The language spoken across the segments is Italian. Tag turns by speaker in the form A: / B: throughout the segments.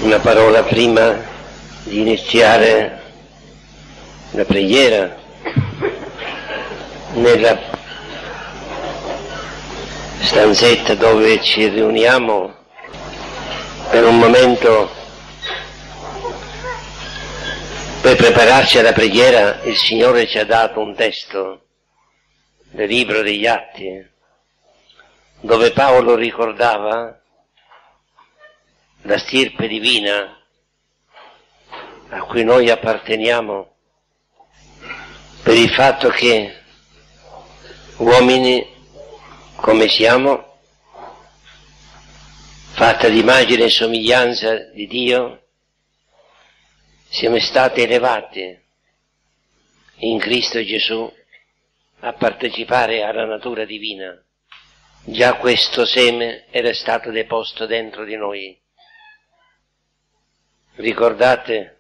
A: una parola prima di iniziare la preghiera nella stanzetta dove ci riuniamo per un momento per prepararci alla preghiera. Il Signore ci ha dato un testo del libro degli Atti dove Paolo ricordava la stirpe divina a cui noi apparteniamo, per il fatto che uomini come siamo, fatta di immagine e somiglianza di Dio, siamo stati elevati in Cristo Gesù a partecipare alla natura divina. Già questo seme era stato deposto dentro di noi. Ricordate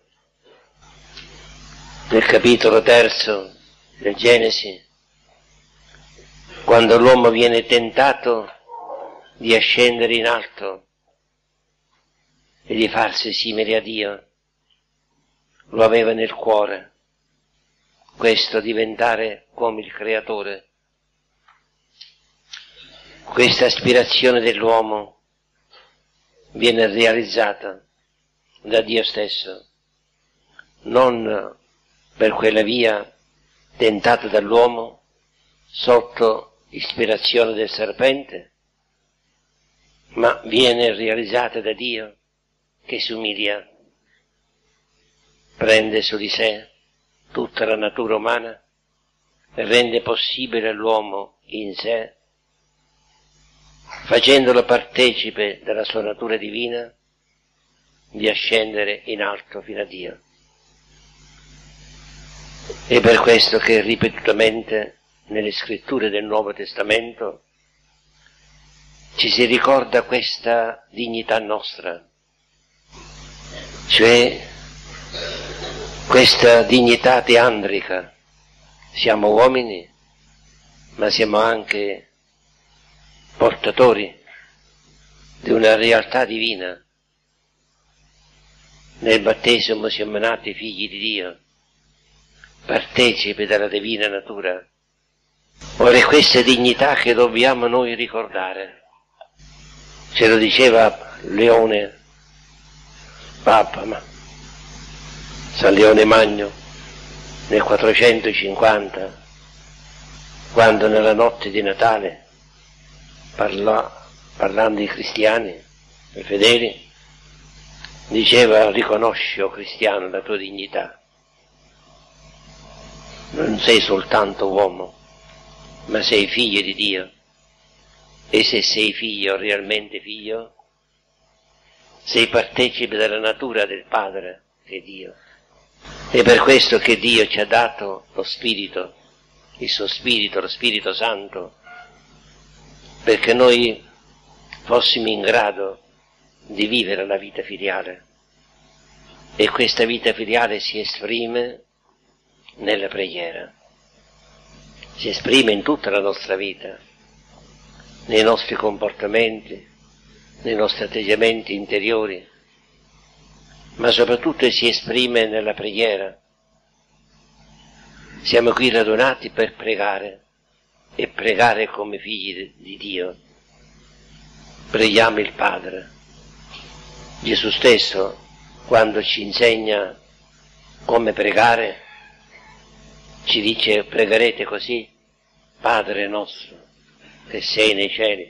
A: nel capitolo 3 del Genesi, quando l'uomo viene tentato di ascendere in alto e di farsi simile a Dio, lo aveva nel cuore, questo diventare come il Creatore. Questa aspirazione dell'uomo viene realizzata da Dio stesso, non per quella via tentata dall'uomo sotto ispirazione del serpente, ma viene realizzata da Dio che si umilia, prende su di sé tutta la natura umana e rende possibile all'uomo in sé, facendolo partecipe della sua natura divina, di ascendere in alto fino a Dio. È per questo che ripetutamente nelle scritture del Nuovo Testamento ci si ricorda questa dignità nostra, cioè questa dignità teandrica. Siamo uomini, ma siamo anche portatori di una realtà divina. Nel battesimo siamo nati figli di Dio, partecipi della divina natura. Ora è questa dignità che dobbiamo noi ricordare. Ce lo diceva Leone, Papa, San Leone Magno, nel 450, quando nella notte di Natale parlando ai cristiani, ai fedeli, diceva: riconosci, o cristiano, la tua dignità. Non sei soltanto uomo, ma sei figlio di Dio. E se sei figlio, realmente figlio, sei partecipe della natura del Padre, che è Dio. È per questo che Dio ci ha dato lo Spirito, il suo Spirito, lo Spirito Santo, perché noi fossimo in grado di vivere la vita filiale. E questa vita filiale si esprime nella preghiera, si esprime in tutta la nostra vita, nei nostri comportamenti, nei nostri atteggiamenti interiori, ma soprattutto si esprime nella preghiera. Siamo qui radunati per pregare, e pregare come figli di Dio. Preghiamo il Padre. Gesù stesso, quando ci insegna come pregare, ci dice: pregherete così: Padre nostro che sei nei cieli.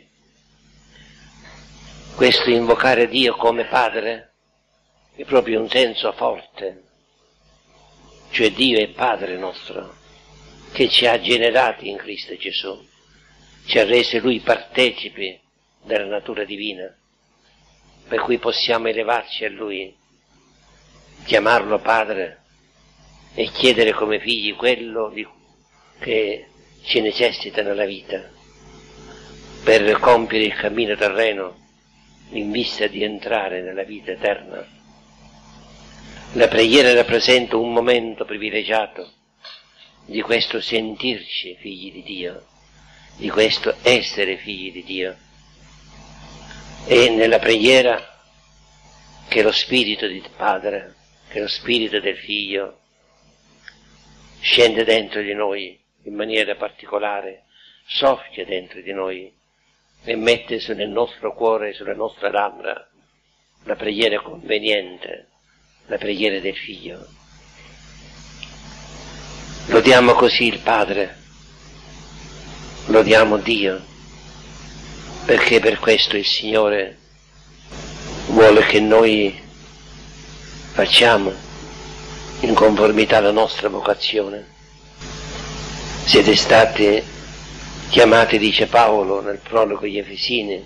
A: Questo invocare Dio come Padre è proprio un senso forte, cioè Dio è Padre nostro, che ci ha generati in Cristo Gesù, ci ha resi Lui partecipi della natura divina, per cui possiamo elevarci a Lui, chiamarlo Padre e chiedere come figli quello che ci necessita nella vita per compiere il cammino terreno in vista di entrare nella vita eterna. La preghiera rappresenta un momento privilegiato di questo sentirci figli di Dio, di questo essere figli di Dio. E nella preghiera che lo Spirito del Padre, che lo Spirito del Figlio scende dentro di noi in maniera particolare, soffia dentro di noi e mette nel nostro cuore, sulle nostre labbra, la preghiera conveniente, la preghiera del Figlio. Lodiamo così il Padre, lodiamo Dio, perché per questo il Signore vuole che noi facciamo in conformità alla nostra vocazione. Siete stati chiamati, dice Paolo nel prologo agli Efesini,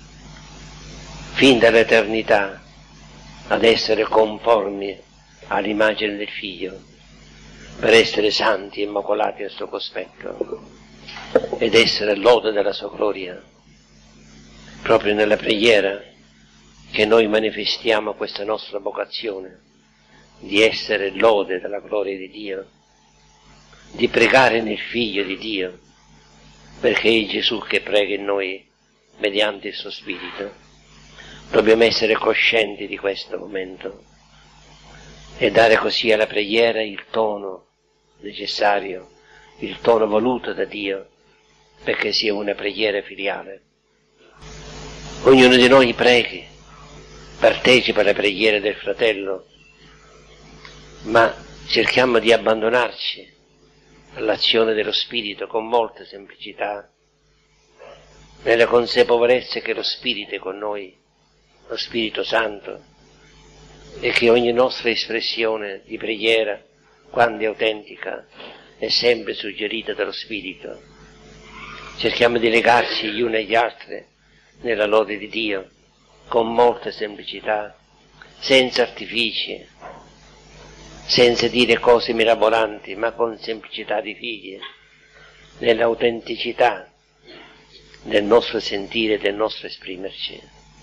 A: fin dall'eternità ad essere conformi all'immagine del Figlio, per essere santi e immacolati al suo cospetto ed essere lode della sua gloria. Proprio nella preghiera che noi manifestiamo questa nostra vocazione di essere lode della gloria di Dio, di pregare nel Figlio di Dio, perché è Gesù che prega in noi mediante il suo Spirito. Dobbiamo essere coscienti di questo momento e dare così alla preghiera il tono necessario, il tono voluto da Dio, perché sia una preghiera filiale. Ognuno di noi preghi, partecipa alla preghiera del fratello, ma cerchiamo di abbandonarci all'azione dello Spirito con molta semplicità, nella consapevolezza che lo Spirito è con noi, lo Spirito Santo, e che ogni nostra espressione di preghiera, quando è autentica, è sempre suggerita dallo Spirito. Cerchiamo di legarci gli uni agli altri nella lode di Dio, con molta semplicità, senza artifici, senza dire cose mirabolanti, ma con semplicità di figli, nell'autenticità del nostro sentire e del nostro esprimerci.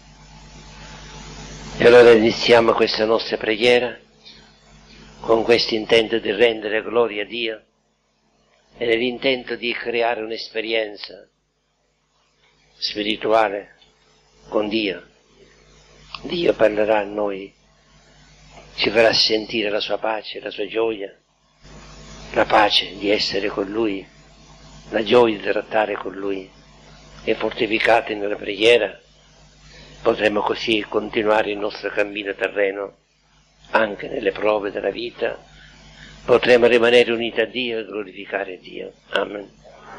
A: E allora iniziamo questa nostra preghiera con questo intento di rendere gloria a Dio e nell'intento di creare un'esperienza spirituale con Dio. Dio parlerà a noi, ci farà sentire la sua pace, la sua gioia, la pace di essere con Lui, la gioia di trattare con Lui, e fortificati nella preghiera potremo così continuare il nostro cammino terreno anche nelle prove della vita, potremo rimanere uniti a Dio e glorificare Dio. Amen.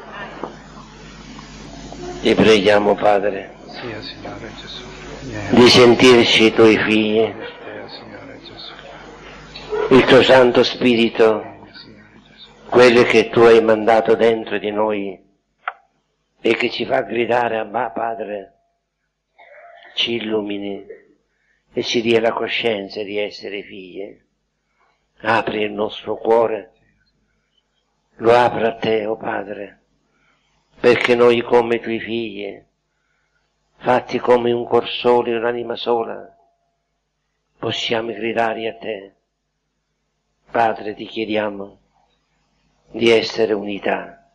A: Ti preghiamo, Padre,
B: Sia, Signore Gesù,
A: di sentirci i Tuoi figli,
B: Signore Gesù,
A: il Tuo Santo Spirito,
B: Signore Gesù,
A: quello che Tu hai mandato dentro di noi e che ci fa gridare Abba Padre, ci illumini e ci dia la coscienza di essere figli. Apri il nostro cuore, lo apri a Te, o Padre, perché noi come i Tuoi figli, fatti come un cor solo e un'anima sola, possiamo gridare a Te. Padre, ti chiediamo di essere unità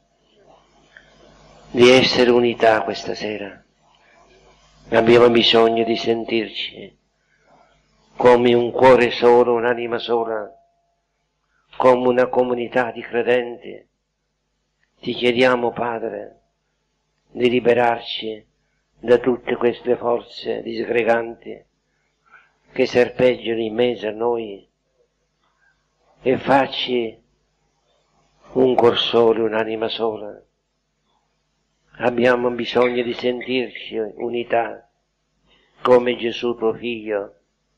A: questa sera. Abbiamo bisogno di sentirci come un cuore solo, un'anima sola, come una comunità di credenti. Ti chiediamo, Padre, di liberarci da tutte queste forze disgreganti che serpeggiano in mezzo a noi e facci un cuor solo, un'anima sola. Abbiamo bisogno di sentirci unità, come Gesù tuo Figlio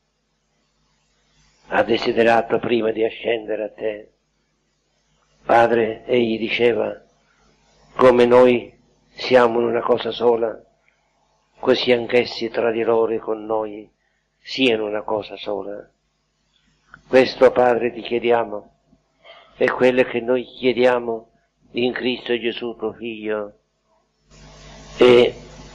A: ha desiderato prima di ascendere a Te. Padre, egli diceva, come noi siamo in una cosa sola, così anch'essi tra di loro e con noi siano una cosa sola. Questo, Padre, ti chiediamo, è quello che noi chiediamo in Cristo Gesù tuo Figlio, e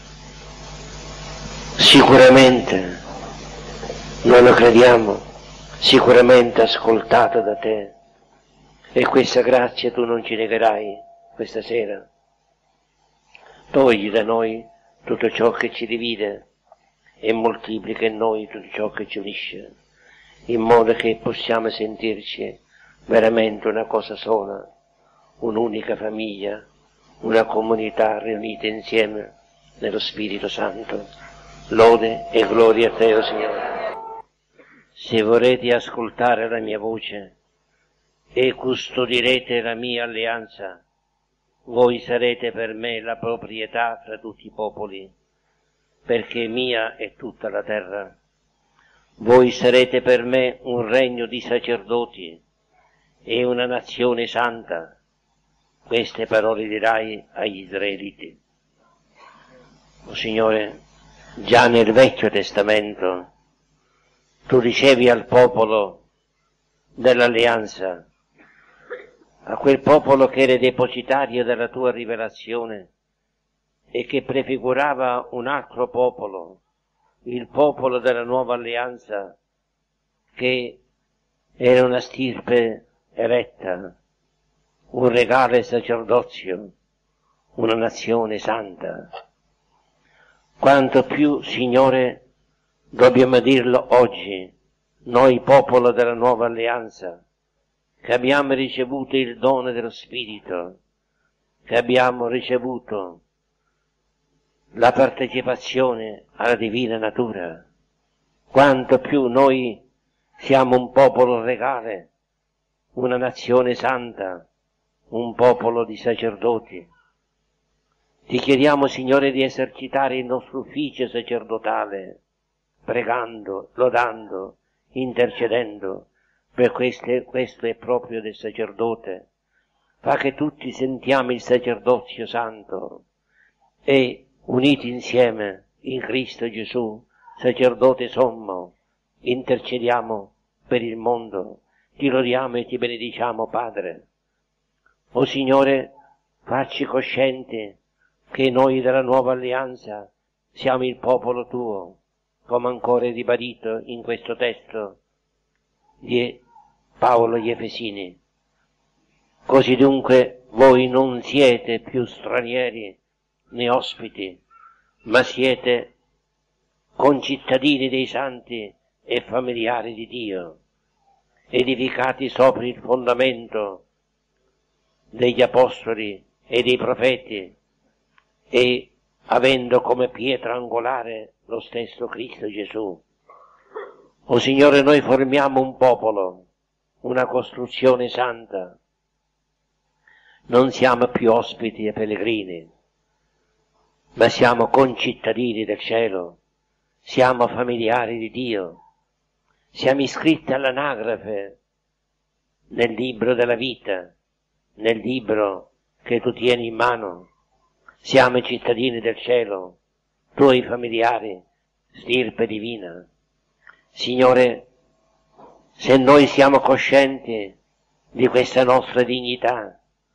A: sicuramente noi lo crediamo, sicuramente ascoltato da Te, e questa grazia Tu non ci negherai questa sera. Togli da noi tutto ciò che ci divide e moltiplica in noi tutto ciò che ci unisce, in modo che possiamo sentirci veramente una cosa sola, un'unica famiglia, una comunità riunita insieme nello Spirito Santo. Lode e gloria a te, o Signore. Se vorrete ascoltare la mia voce e custodirete la mia alleanza, voi sarete per me la proprietà fra tutti i popoli, perché mia è tutta la terra. Voi sarete per me un regno di sacerdoti e una nazione santa. Queste parole dirai agli israeliti. O Signore, già nel Vecchio Testamento tu dicevi al popolo dell'alleanza, a quel popolo che era depositario della tua rivelazione e che prefigurava un altro popolo, il popolo della nuova alleanza, che era una stirpe eletta, un regale sacerdozio, una nazione santa. Quanto più, Signore, dobbiamo dirlo oggi, noi popolo della nuova alleanza, che abbiamo ricevuto il dono dello Spirito, che abbiamo ricevuto la partecipazione alla divina natura, quanto più noi siamo un popolo regale, una nazione santa, un popolo di sacerdoti. Ti chiediamo, Signore, di esercitare il nostro ufficio sacerdotale, pregando, lodando, intercedendo, per questo è proprio del sacerdote. Fa che tutti sentiamo il sacerdozio santo e, uniti insieme in Cristo Gesù, sacerdote sommo, intercediamo per il mondo, ti lodiamo e ti benediciamo, Padre. O Signore, facci coscienti che noi della nuova alleanza siamo il popolo tuo, come ancora è ribadito in questo testo di Paolo agli Efesini. Così dunque voi non siete più stranieri né ospiti, ma siete concittadini dei santi e familiari di Dio, edificati sopra il fondamento degli apostoli e dei profeti e avendo come pietra angolare lo stesso Cristo Gesù. O Signore, noi formiamo un popolo, una costruzione santa. Non siamo più ospiti e pellegrini, ma siamo concittadini del cielo, siamo familiari di Dio, siamo iscritti all'anagrafe nel libro della vita, nel libro che tu tieni in mano. Siamo cittadini del cielo, tuoi familiari, stirpe divina. Signore, se noi siamo coscienti di questa nostra dignità,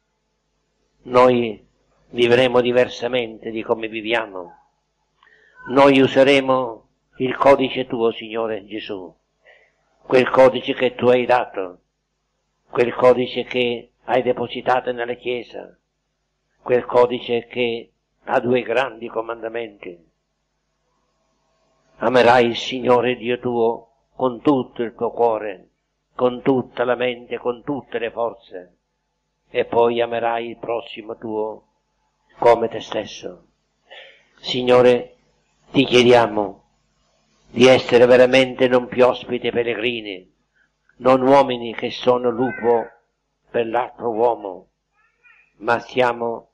A: noi vivremo diversamente di come viviamo. Noi useremo il codice tuo, Signore Gesù, quel codice che tu hai dato, quel codice che hai depositato nella Chiesa, quel codice che ha due grandi comandamenti. Amerai il Signore Dio tuo con tutto il tuo cuore, con tutta la mente, con tutte le forze, e poi amerai il prossimo tuo come te stesso. Signore, ti chiediamo di essere veramente non più ospiti pellegrini, non uomini che sono lupo per l'altro uomo, ma siamo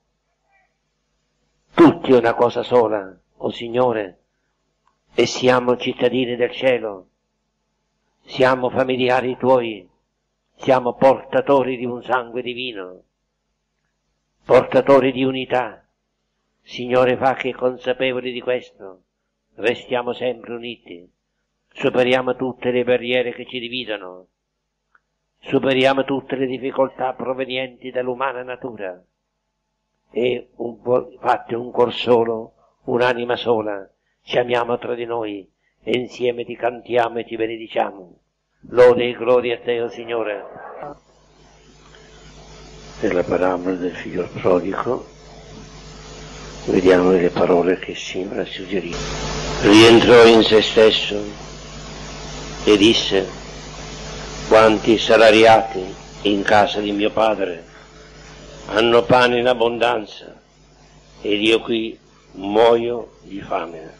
A: tutti una cosa sola, o Signore, e siamo cittadini del cielo, siamo familiari tuoi, siamo portatori di un sangue divino, portatori di unità. Signore, fa che consapevoli di questo restiamo sempre uniti, superiamo tutte le barriere che ci dividono, superiamo tutte le difficoltà provenienti dall'umana natura e fatti un cuor solo, un'anima sola, ci amiamo tra di noi e insieme ti cantiamo e ti benediciamo. Lode e gloria a te, o Signore. Per la parabola del figlio prodigo, Vediamo le parole che sembra suggerire. Rientrò in se stesso e disse: quanti salariati in casa di mio padre hanno pane in abbondanza ed io qui muoio di fame.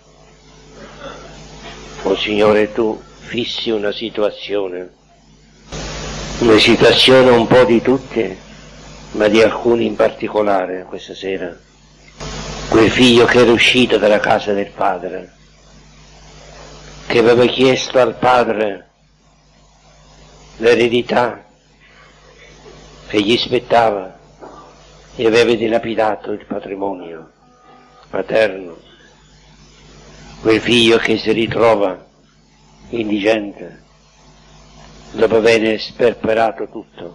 A: O Signore, tu fissi una situazione un po' di tutte, ma di alcuni in particolare questa sera. Quel figlio che era uscito dalla casa del padre, che aveva chiesto al padre l'eredità che gli spettava e aveva dilapidato il patrimonio paterno. Quel figlio che si ritrova indigente dopo aver sperperato tutto,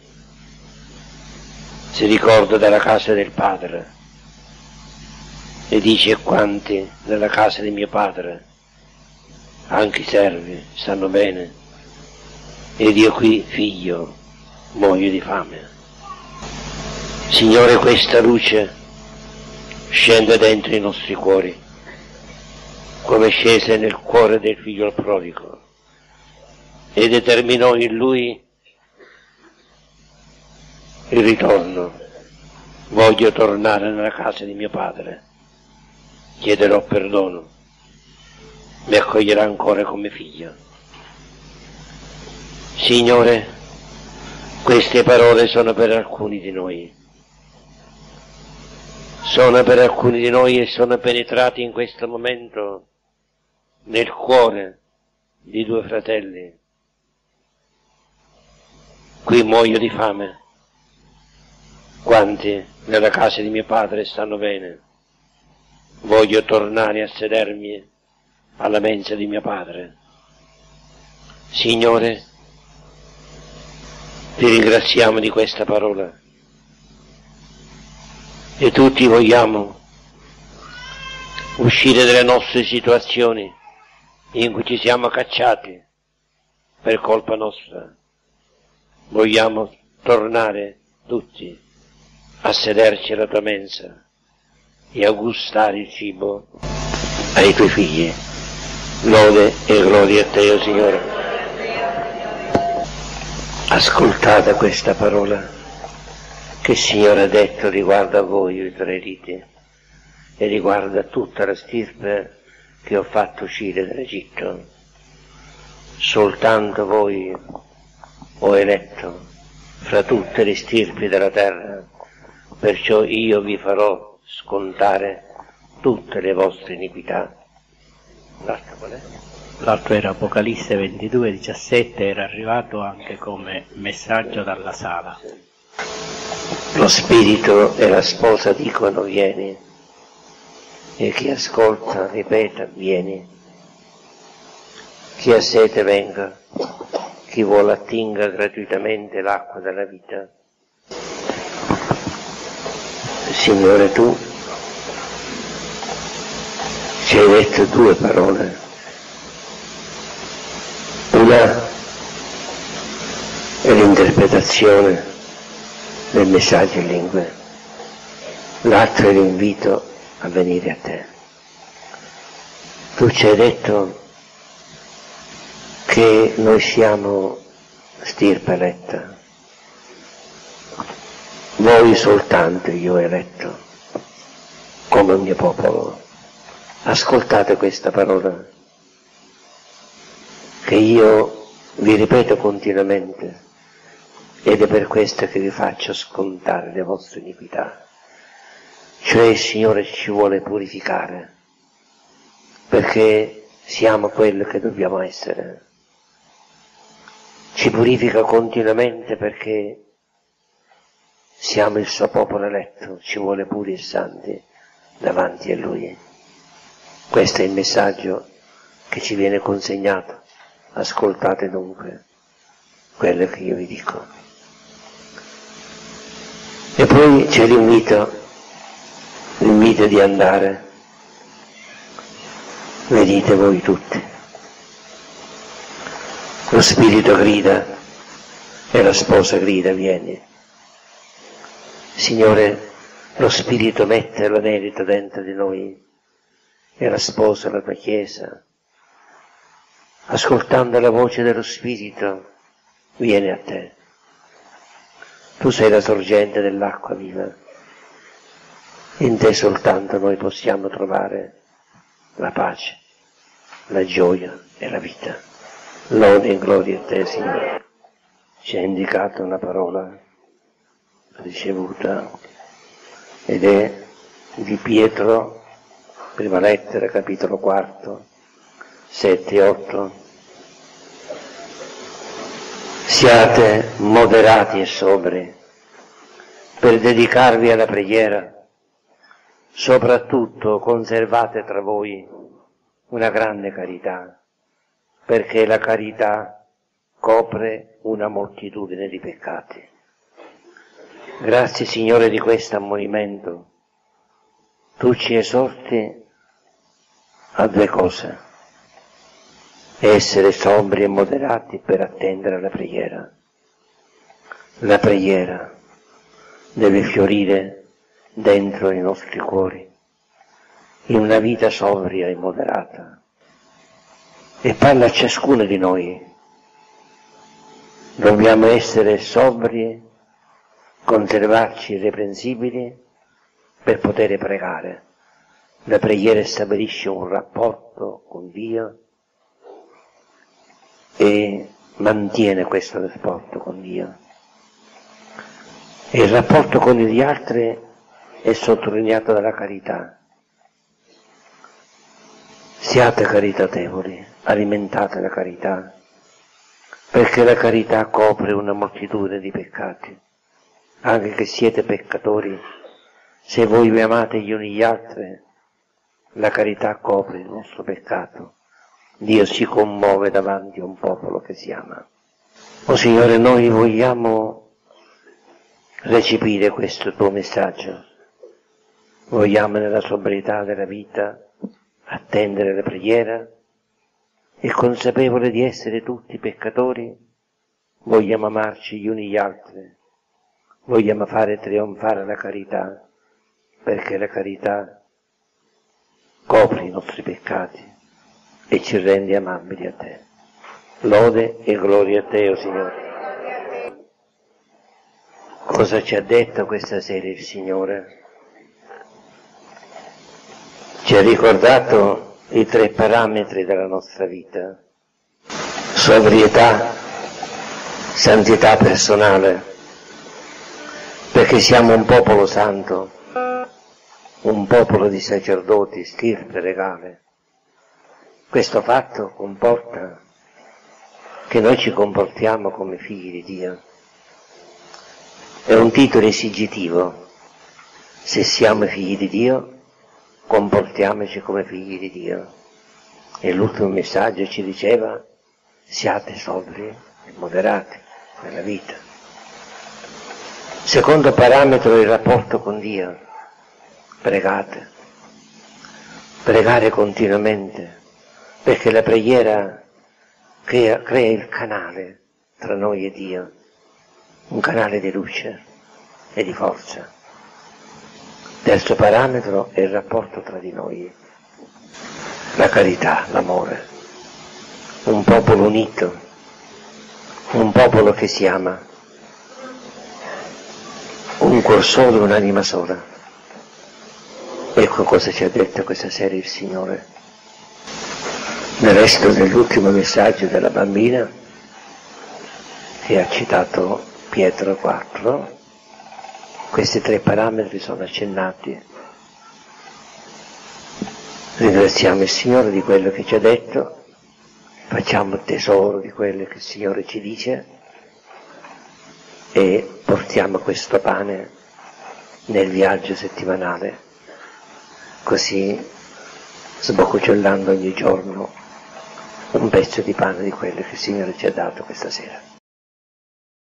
A: si ricorda della casa del padre e dice: quanti nella casa di mio padre, anche i servi, stanno bene ed io qui, figlio, muoio di fame. Signore, questa luce scende dentro i nostri cuori, come scese nel cuore del figlio prodigo, e determinò in lui il ritorno. Voglio tornare nella casa di mio padre, chiederò perdono, mi accoglierà ancora come figlio. Signore, queste parole sono per alcuni di noi. Sono per alcuni di noi e sono penetrati in questo momento nel cuore di due fratelli. Qui muoio di fame. Quanti nella casa di mio padre stanno bene. Voglio tornare a sedermi alla mensa di mio padre. Signore, ti ringraziamo di questa parola e tutti vogliamo uscire dalle nostre situazioni in cui ci siamo cacciati per colpa nostra. Vogliamo tornare tutti a sederci alla tua mensa e a gustare il cibo ai tuoi figli. Lode e gloria a te, o Signore. Ascoltate questa parola che il Signore ha detto riguardo a voi, israeliti, e riguarda tutta la stirpe che ho fatto uscire dall'Egitto. Soltanto voi ho eletto fra tutte le stirpi della terra, perciò io vi farò scontare tutte le vostre iniquità. L'altro qual è?
C: L'altro era Apocalisse 22:17, era arrivato anche come messaggio dalla sala.
A: Lo Spirito e la sposa dicono vieni, e chi ascolta ripeta vieni. Chi ha sete venga, chi vuole attinga gratuitamente l'acqua della vita. Signore, tu ci hai detto due parole. Una è l'interpretazione del messaggio in lingue, l'altro è l'invito a venire a te. Tu ci hai detto che noi siamo stirpe eletta, voi soltanto io ho eletto come il mio popolo. Ascoltate questa parola che io vi ripeto continuamente, ed è per questo che vi faccio scontare le vostre iniquità. Cioè il Signore ci vuole purificare, perché siamo quello che dobbiamo essere. Ci purifica continuamente perché siamo il suo popolo eletto, ci vuole puri e santi davanti a Lui. Questo è il messaggio che ci viene consegnato. Ascoltate dunque quello che io vi dico. E poi c'è l'invito di andare. Venite voi tutti. Lo Spirito grida e la sposa grida, vieni. Signore, lo Spirito mette l'anelito dentro di noi e la sposa, la tua Chiesa, ascoltando la voce dello Spirito, viene a te. Tu sei la sorgente dell'acqua viva. In te soltanto noi possiamo trovare la pace, la gioia e la vita. Lode e gloria a te, Signore. Ci ha indicato una parola ricevuta ed è di Pietro, prima lettera, capitolo 4, 7 e 8. Siate moderati e sobri per dedicarvi alla preghiera. Soprattutto conservate tra voi una grande carità, perché la carità copre una moltitudine di peccati. Grazie, Signore, di questo ammonimento. Tu ci esorti a due cose: essere sobri e moderati per attendere la preghiera. La preghiera deve fiorire dentro i nostri cuori, in una vita sobria e moderata, e parla a ciascuno di noi. Dobbiamo essere sobri, conservarci irreprensibili per poter pregare. La preghiera stabilisce un rapporto con Dio e mantiene questo rapporto con Dio. E il rapporto con gli altri è sottolineato dalla carità. Siate caritatevoli, alimentate la carità, perché la carità copre una moltitudine di peccati. Anche che siete peccatori, se voi vi amate gli uni gli altri, la carità copre il nostro peccato. Dio si commuove davanti a un popolo che si ama. O Signore, noi vogliamo recepire questo tuo messaggio. Vogliamo nella sobrietà della vita attendere la preghiera e consapevole di essere tutti peccatori, vogliamo amarci gli uni gli altri, vogliamo fare trionfare la carità, perché la carità copre i nostri peccati e ci rende amabili a te. Lode e gloria a te, o Signore. Cosa ci ha detto questa sera il Signore? Ci ha ricordato i 3 parametri della nostra vita: sobrietà, santità personale, perché siamo un popolo santo, un popolo di sacerdoti, stirpe regale. Questo fatto comporta che noi ci comportiamo come figli di Dio. È un titolo esigitivo. Se siamo figli di Dio, comportiamoci come figli di Dio. E l'ultimo messaggio ci diceva: siate sobri e moderati nella vita. Secondo parametro è il rapporto con Dio. Pregate. Pregare continuamente, perché la preghiera crea il canale tra noi e Dio, un canale di luce e di forza. Terzo parametro è il rapporto tra di noi, la carità, l'amore, un popolo unito, un popolo che si ama, un cuor solo, un'anima sola. Ecco cosa ci ha detto questa sera il Signore. Nel resto dell'ultimo messaggio della bambina, che ha citato Pietro 4, questi 3 parametri sono accennati. Ringraziamo il Signore di quello che ci ha detto, facciamo tesoro di quello che il Signore ci dice e portiamo questo pane nel viaggio settimanale, così sbocciolando ogni giorno un pezzo di pane di quello che il Signore ci ha dato questa sera.